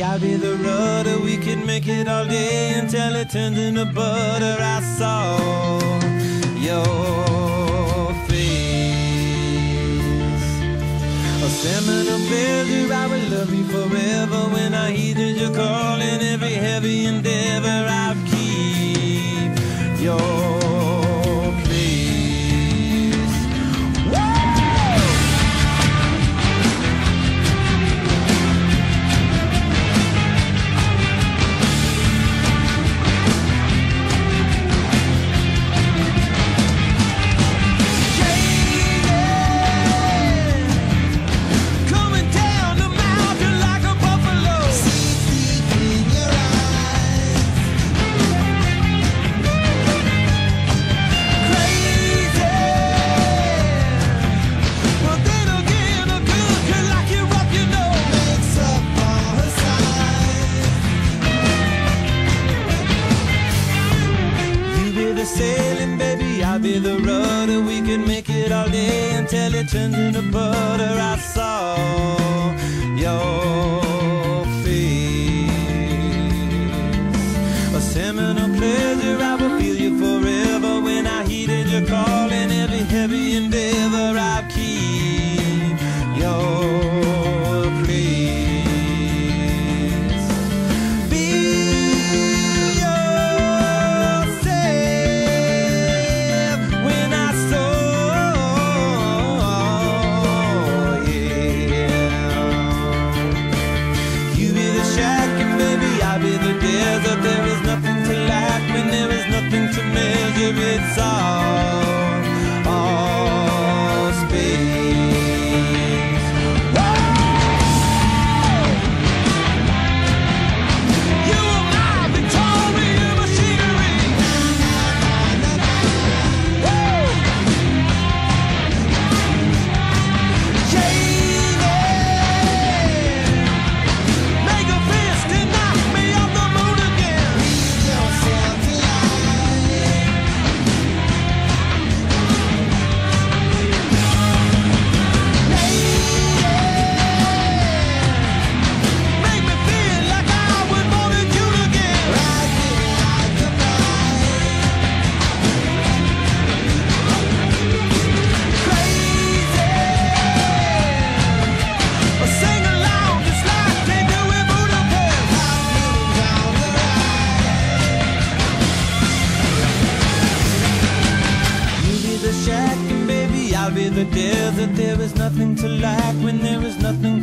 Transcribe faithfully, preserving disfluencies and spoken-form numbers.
baby, I'll be the rudder. We could make it all day until it turns into butter. I saw your face, a seminal pleasure. I will love you forever. When I heeded your call in every heavy endeavor, I'll keep your sailing, baby, I'll be the rudder. We can make it all day until it turns into butter. I saw your face, a seminal pleasure. I will feel you forever. When I heeded your call in every heavy endeavor, I'll keep your place. There is nothing to lack when there is nothing to measure. It's all, all space. Whoa! You are my Victoria machinery. Whoa! Janie, make a fist and knock me off the moon again. I'll be the desert. There is nothing to lack when there is nothing